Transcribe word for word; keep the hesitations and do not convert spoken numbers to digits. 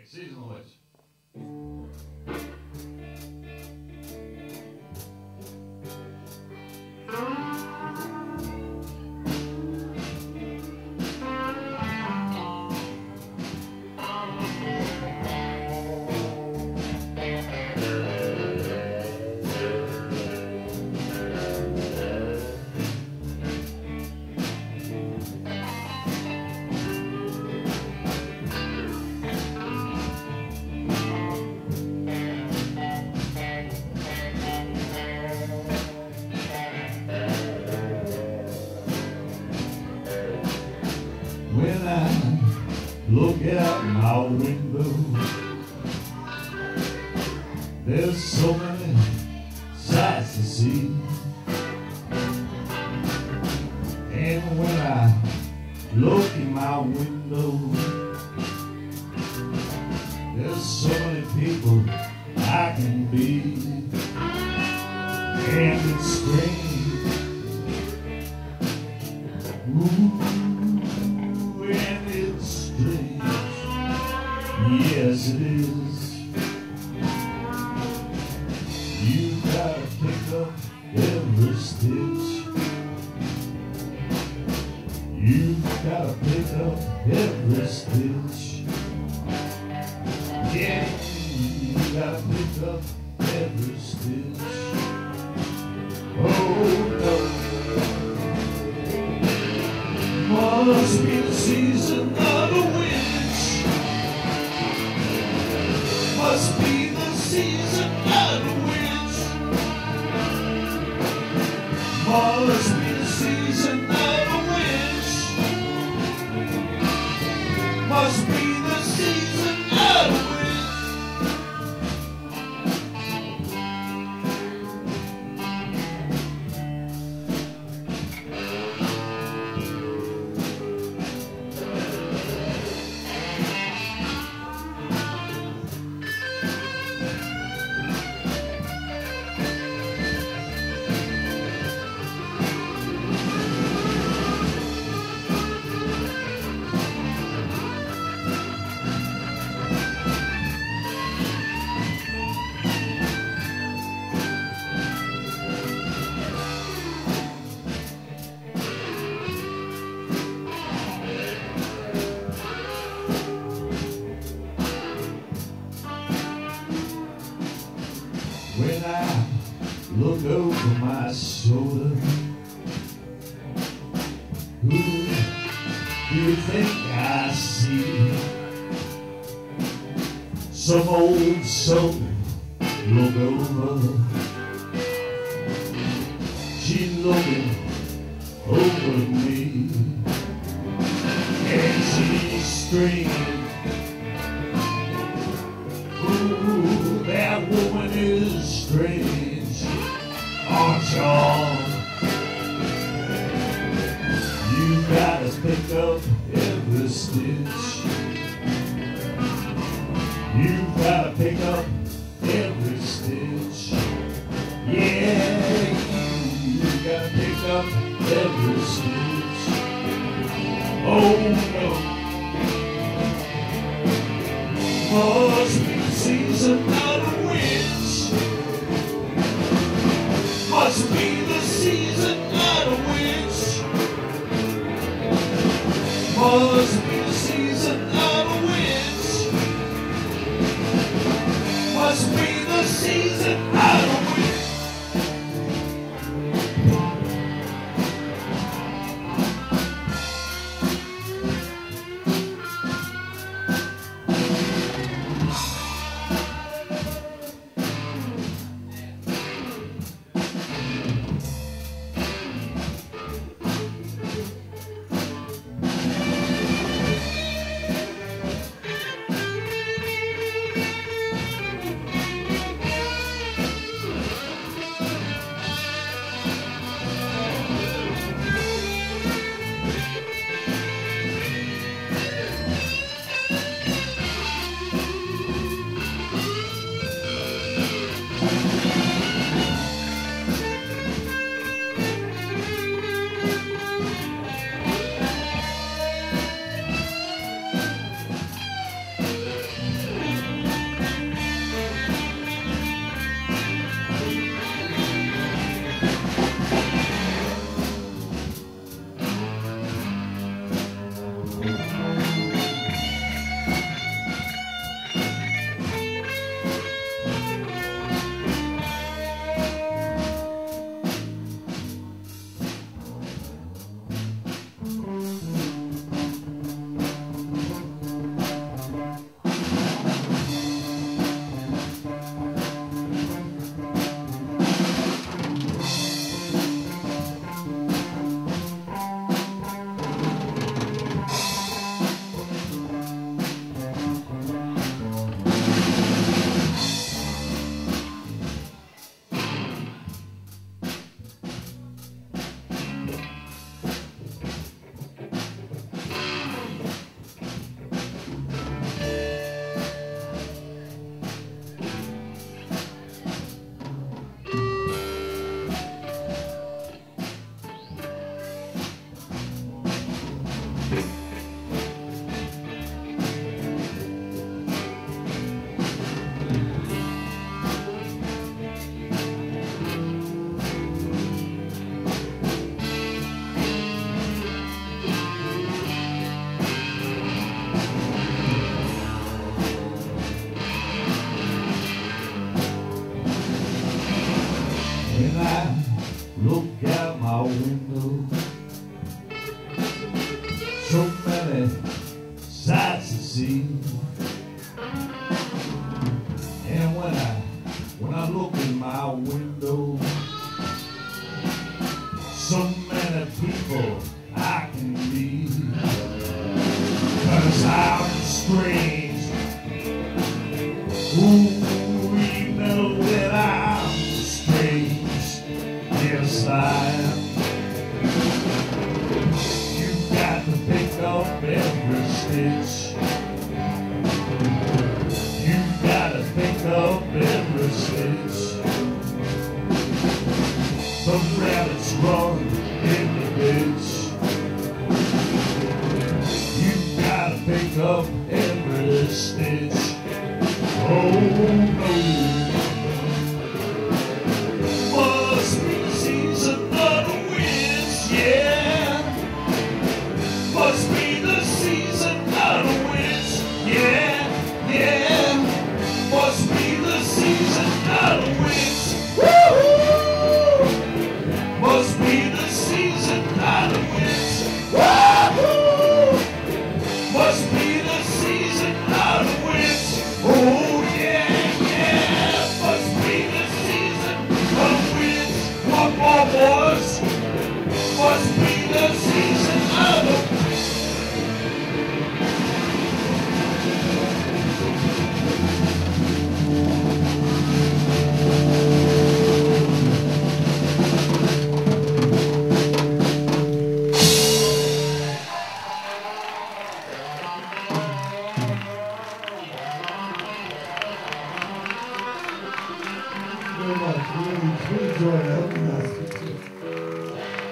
Seasonal Leitch. When I look out my window, there's so many sights to see. And when I look in my window, there's so many people I can be. And it's strange. Ooh. And it's strange, yes it is. You gotta pick up every stitch. You gotta pick up every stitch. Yeah, you gotta pick up every stitch. Oh no. Must be the season of the witch. Must be the season of the witch. Must be the season of the witch. Must be the season of the witch. When I look over my shoulder, who do you think I see? Some old soul look over. She looking over me, and she's screaming. Ooh, that woman is strange, aren't y'all? You gotta pick up every stitch. You gotta pick up every stitch. Yeah, you gotta pick up every stitch. Oh no. Must be the season of the witch. Must be the season of the witch. Must be the season of the witch. Must be the season of the witch. my window. So many sights to see. And when I, when I look in my window, so many people I can meet. 'Cause I'm strange. Ooh, you know that I'm strange. Yes, I am. You got to pick up every stitch. You got to pick up every stitch. The rabbits run in the ditch. You gotta pick up every stitch. Oh no. Must be the season of the winds, yeah. Must be the season of the winds, yeah, yeah. Must be the season of the winds. Woo-hoo! Must be the season of the winds. Woo-hoo! Must be the season of the winds. Oh yeah, yeah. Must be the season of the winds. One more, boys. Must be the season of the winds. Very much. We really, we enjoyed having us.